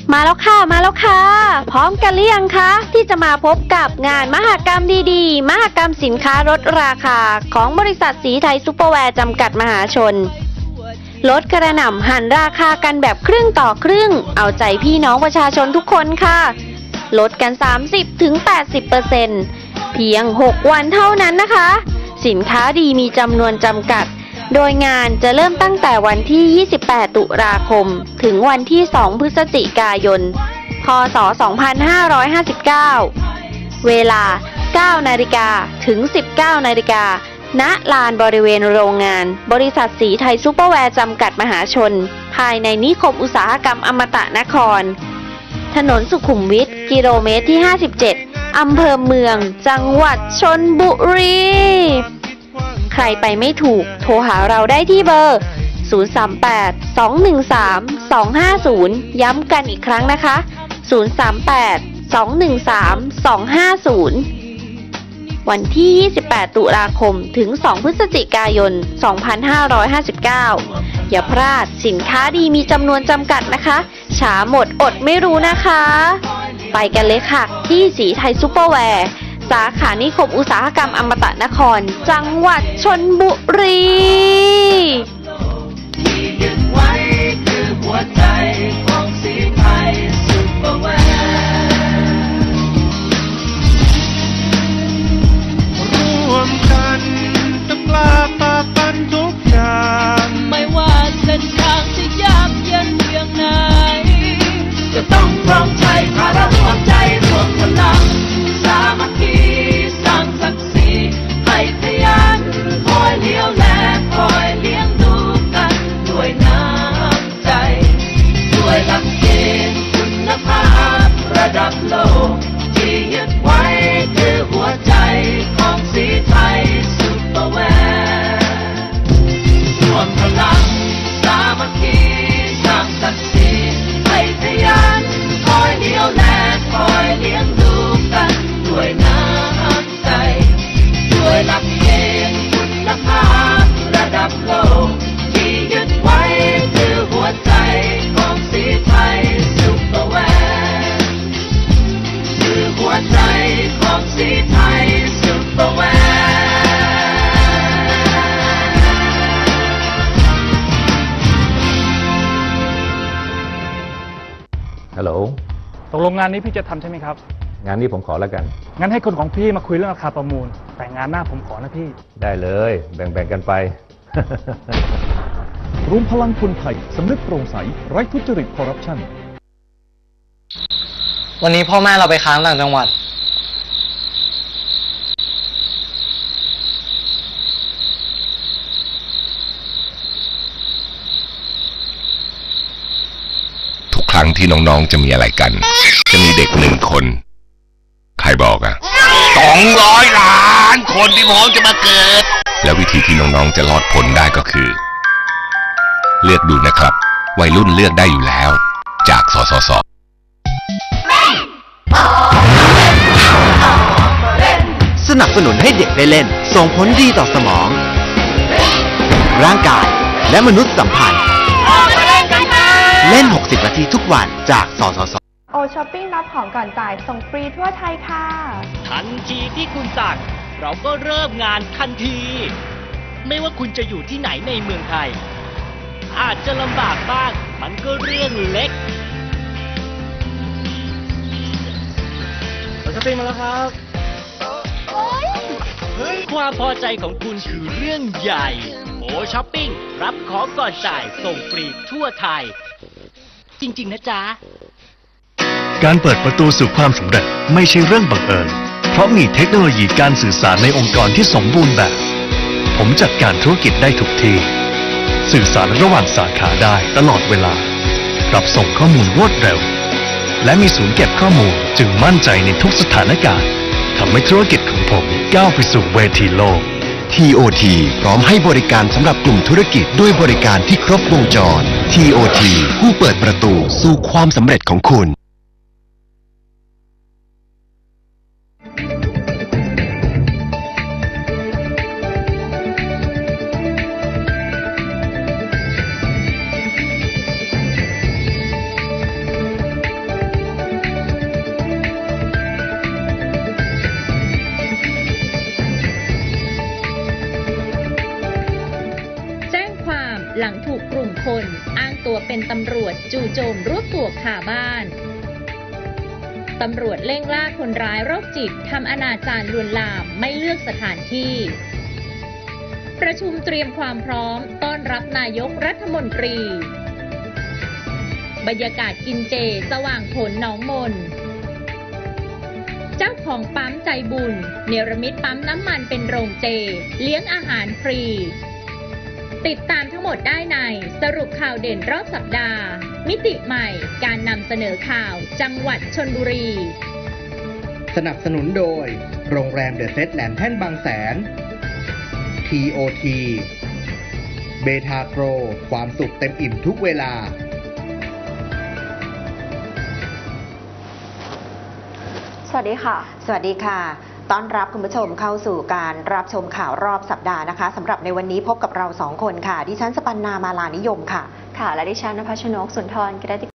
มาแล้วค่ะพร้อมกันหรือยังคะที่จะมาพบกับงานมหกรรมดีๆมหกรรมสินค้าลดราคาของบริษัทสีไทยซุปเปอร์แวร์จำกัดมหาชนลดกระหน่ำหันราคากันแบบครึ่งต่อครึ่งเอาใจพี่น้องประชาชนทุกคนค่ะลดกัน 30-80% เพียง6วันเท่านั้นนะคะสินค้าดีมีจำนวนจำกัดโดยงานจะเริ่มตั้งแต่วันที่28ตุลาคมถึงวันที่2พฤศจิกายนพ.ศ. 2559เวลา 9 นาฬิกาถึง 19 นาฬิกาณลานบริเวณโรงงานบริษัทสีไทยซุปเปอร์แวร์จำกัดมหาชนภายในนิคมอุตสาหกรรมอมตะนครถนนสุขุมวิทกิโลเมตรที่57อำเภอเมืองจังหวัดชลบุรีใครไปไม่ถูกโทรหาเราได้ที่เบอร์038-213-250ย้ำกันอีกครั้งนะคะ038-213-250วันที่28ตุลาคมถึง2พฤศจิกายน2559อย่าพลาดสินค้าดีมีจำนวนจำกัดนะคะช้าหมดอดไม่รู้นะคะไปกันเลยค่ะที่สีไทยซุปเปอร์แวร์สาขานิคมอุตสาหกรรมอมตะนครจังหวัดชลบุรีที่ยึดไว้คือหัวใจของสีไทยซุปเปอร์แวร์ร่วมกันจะกล้าฝ่าฟันทุกอย่างไม่ว่าเส้นทางจะยากเย็นเพียงไหนจะต้องพร้อมใจถ้าเรารวมใจรวมพลังสามัคคีสร้างศักดิ์ศรีให้ทะยานคอยเลี้ยวแลคอยเลี้ยงดูกันด้วยน้ำใจด้วยหลักเกณฑ์คุณภาพระดับโลกที่ยึดไว้คือหัวใจของสีไทยซุปเปอร์แวร์รวมพลังสามัคคีสร้างศักดิ์ศรีให้ทะยานคอยเลี้ยวแลคอยเลี้ยงดูกันด้วยน้ำใจด้วยหลักเกณฑ์คุณภาพระดับโลกที่ยึดไว้คือหัวใจของสีไทยซุปเปอร์แวร์คือหัวใจของสีไทยซุปเปอร์แวร์ฮัลโหลตกลงงานนี้พี่จะทำใช่ไหมครับงานนี้ผมขอแล้วกันงั้นให้คนของพี่มาคุยเรื่องราคาประมูลแต่งานหน้าผมขอนะพี่ได้เลยแบ่งกันไปรวมพลังคนไทยสำนึกโปร่งใสไร้ทุจริตคอร์รัปชันวันนี้พ่อแม่เราไปค้างต่างจังหวัดทุกครั้งที่น้องๆจะมีอะไรกันจะมีเด็ก1 คนใครบอกอะ200 ล้านคนที่พร้อมจะมาเกิดแล้ววิธีที่น้องๆจะรอดพ้นได้ก็คือเลือกดูนะครับวัยรุ่นเลือกได้อยู่แล้วจากสสส. สนับสนุนให้เด็กได้เล่นส่งผลดีต่อสมองร่างกายและมนุษยสัมพันธ์เล่น60 นาทีทุกวันจากสสส. โอช้อปปิ้งรับของก่อนจ่ายส่งฟรีทั่วไทยค่ะทันทีที่คุณสั่งเราก็เริ่มงานทันทีไม่ว่าคุณจะอยู่ที่ไหนในเมืองไทยอาจจะลำบากบ้างมันก็เรื่องเล็กโอช้อปปิ้งมาแล้วครับความพอใจของคุณคือเรื่องใหญ่โอช้อปปิ้งรับของก่อนจ่ายส่งฟรีทั่วไทยจริงๆนะจ๊ะการเปิดประตูสู่ความสำเร็จไม่ใช่เรื่องบังเอิญเพราะมีเทคโนโลยีการสื่อสารในองค์กรที่สมบูรณ์แบบผมจัดการธุรกิจได้ทุกที่สื่อสารระหว่างสาขาได้ตลอดเวลารับส่งข้อมูลรวดเร็วและมีศูนย์เก็บข้อมูลจึงมั่นใจในทุกสถานการณ์ทำให้ธุรกิจของผมก้าวไปสู่เวทีโลก TOT พร้อมให้บริการสำหรับกลุ่มธุรกิจด้วยบริการที่ครบวงจร TOT ผู้เปิดประตูสู่ความสำเร็จของคุณหลังถูกกลุ่มคนอ้างตัวเป็นตำรวจจู่โจมรวบตัวคาบ้านตำรวจเร่งล่าคนร้ายโรคจิตทำอนาจารลวนลามไม่เลือกสถานที่ประชุมเตรียมความพร้อมต้อนรับนายกรัฐมนตรีบรรยากาศกินเจสว่างผลหนองมนเจ้าของปั๊มใจบุญเนรมิตปั๊มน้ำมันเป็นโรงเจเลี้ยงอาหารฟรีติดตามทั้งหมดได้ในสรุปข่าวเด่นรอบสัปดาห์มิติใหม่การนำเสนอข่าวจังหวัดชลบุรีสนับสนุนโดยโรงแรมเดอะเซตแหลมแท่นบางแสน TOT เบทาโกรความสุขเต็มอิ่มทุกเวลาสวัสดีค่ะสวัสดีค่ะต้อนรับคุณผู้ชมเข้าสู่การรับชมข่าวรอบสัปดาห์นะคะสำหรับในวันนี้พบกับเรา2 คนค่ะดิฉันสปันนามาลานิยมค่ะค่ะและดิฉันณภัชนกสุนทรกิรติ